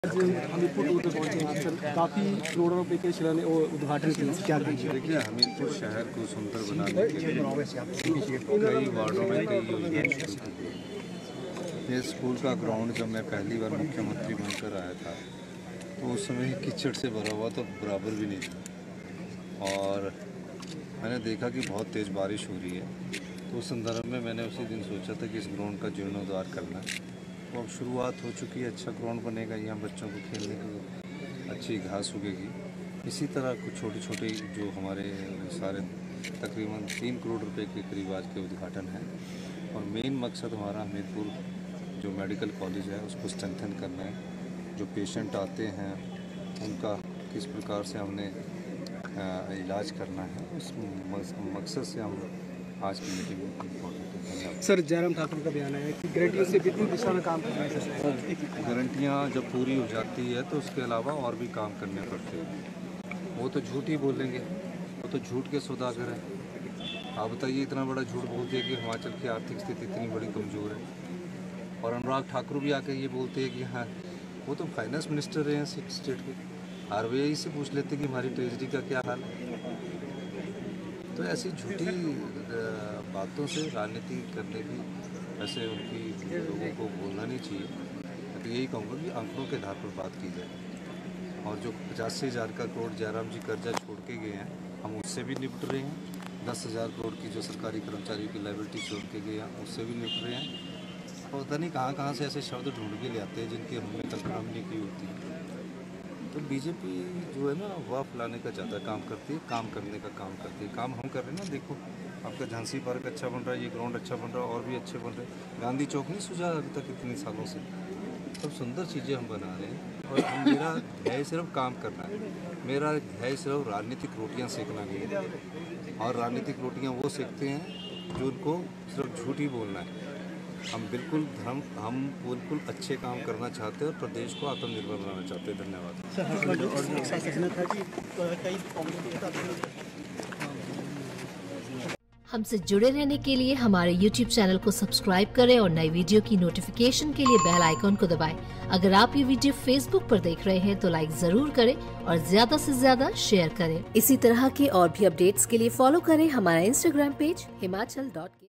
आज हमीरपुर टूर पे पहुंचे हैं सर, काफ़ी करोड़ों रुपए के शिलान्यास और उद्घाटन के लिए क्या कहेंगे? देखिए, हमीरपुर शहर को सुंदर बनाने के लिए कई वार्डों में कई योजनाएं शुरू की गई। ये स्कूल का ग्राउंड जब मैं पहली बार मुख्यमंत्री बनकर आया था तो उस समय कीचड़ से भरा हुआ तो बराबर भी नहीं था, और मैंने देखा कि बहुत तेज़ बारिश हो रही है। तो उस संदर्भ में मैंने उसी दिन सोचा था कि इस ग्राउंड का जीर्णोद्धार करना है। तो अब शुरुआत हो चुकी है, अच्छा ग्राउंड बनेगा, यहाँ बच्चों को खेलने की अच्छी घास उगेगी। इसी तरह कुछ छोटी छोटी जो हमारे सारे तकरीबन 3 करोड़ रुपए के करीब आज के उद्घाटन है। और मेन मकसद हमारा हमीरपुर जो मेडिकल कॉलेज है उसको स्ट्रेंथन करना है। जो पेशेंट आते हैं उनका किस प्रकार से हमने इलाज करना है, उस मकसद से हम आज की मीटिंग में इम्पोर्टेंट है। सर, जयराम ठाकुर का बयान है कि गारंटियों से विभिन्न दिशा में काम करना है। गारंटियाँ जब पूरी हो जाती है तो उसके अलावा और भी काम करने पड़ते हैं। वो तो झूठ ही बोलेंगे, वो तो झूठ के सौदागर हैं। आप बताइए, इतना बड़ा झूठ बोलते हैं कि हिमाचल की आर्थिक स्थिति इतनी बड़ी कमज़ोर है, और अनुराग ठाकुर भी आकर ये बोलते हैं कि हाँ, वो तो फाइनेंस मिनिस्टर रहे हैं स्टेट के, RBI से पूछ लेते कि हमारी ट्रेजरी का क्या हाल है। तो ऐसी झूठी बातों से राजनीति करने की वैसे उनकी लोगों को बोलना नहीं चाहिए। तो यही कहूँगा कि आंकड़ों के आधार पर बात की जाए। और जो 85,000 का करोड़ जयराम जी कर्जा छोड़ के गए हैं, हम उससे भी निपट रहे हैं। 10,000 करोड़ की जो सरकारी कर्मचारियों की लायबिलिटी छोड़ के गए हैं उससे भी निपट रहे हैं। और पता नहीं कहाँ से ऐसे शब्द ढूंढ के ले आते हैं जिनकी हमने कल्पना भी नहीं की होती। तो बीजेपी जो है ना, वाह फैलाने का ज़्यादा काम करती है, काम करने का काम करती है। काम हम कर रहे हैं ना, देखो आपका झांसी पार्क अच्छा बन रहा है, ये ग्राउंड अच्छा बन रहा है, और भी अच्छे बन रहे हैं। गांधी चौक नहीं सुझा अभी तक इतने सालों से, सब सुंदर चीज़ें हम बना रहे हैं। और मेरा ध्येय सिर्फ काम करना है, मेरा ध्येय सिर्फ राजनीतिक रोटियाँ सेकना नहीं है। और राजनीतिक रोटियाँ वो सेकते हैं जो उनको सिर्फ झूठ ही बोलना है। हम बिल्कुल अच्छे काम करना चाहते हैं और प्रदेश को आत्मनिर्भर बनाना चाहते हैं। धन्यवाद। हमसे जुड़े रहने के लिए हमारे YouTube चैनल को सब्सक्राइब करें और नई वीडियो की नोटिफिकेशन के लिए बेल आइकॉन को दबाएं। अगर आप ये वीडियो Facebook पर देख रहे हैं तो लाइक जरूर करें और ज्यादा से ज्यादा शेयर करें। इसी तरह के और भी अपडेट्स के लिए फॉलो करें हमारा Instagram पेज himachal.ke।